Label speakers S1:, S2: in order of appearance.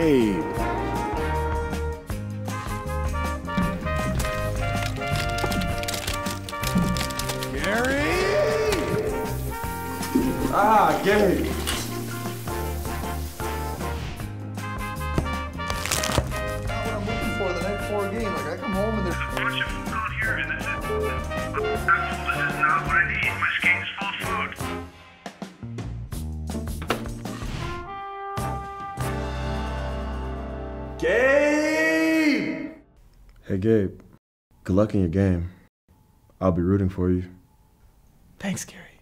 S1: Gabe.
S2: Ah, Gabe. Not what I'm looking for the night before a game. Like, I come home and there's
S3: a bunch of food on here, and this is not what I need. My skate is full of food.
S2: Gabe!
S4: Hey, Gabe. Good luck in your game. I'll be rooting for you.
S2: Thanks, Gary.